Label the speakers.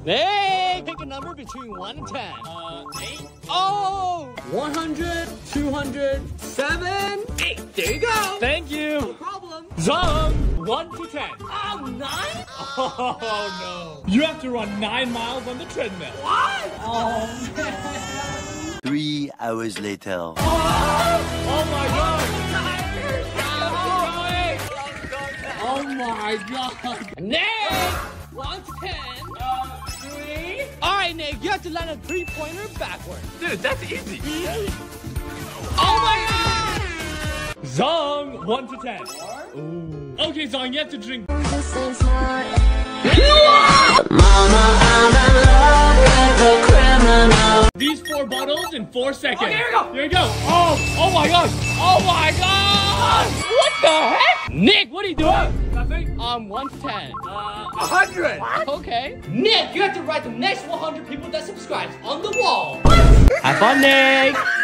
Speaker 1: Hey, pick a number between 1 and 10.
Speaker 2: 8.
Speaker 1: Oh! 100, 200, 7, 8. There you go.
Speaker 2: Thank you.
Speaker 1: No problem.
Speaker 2: Zong, 1 to 10.
Speaker 1: Oh, 9?
Speaker 2: Oh, no. You have to run 9 miles on the treadmill.
Speaker 1: What? Oh, man.
Speaker 3: 3 hours later.
Speaker 2: Oh, my God.
Speaker 1: Oh, my God. Nick! 1 to 10.
Speaker 2: 3.
Speaker 1: All right, Nick, you have to land a 3-pointer backwards.
Speaker 2: Dude, that's easy.
Speaker 1: Oh, my God!
Speaker 2: Zong, 1 to 10. Ooh. Okay, Zong, you have to drink. These 4 bottles in 4 seconds.
Speaker 1: Okay, here we go.
Speaker 2: Here we go. Oh my gosh.
Speaker 1: Oh, my God! What the heck? Nick, what are you doing?
Speaker 2: Nothing.
Speaker 1: 1 to 10.
Speaker 2: 100.
Speaker 1: Okay. Nick, you have to write the next 100 people that subscribe on the wall. Have fun, Nick.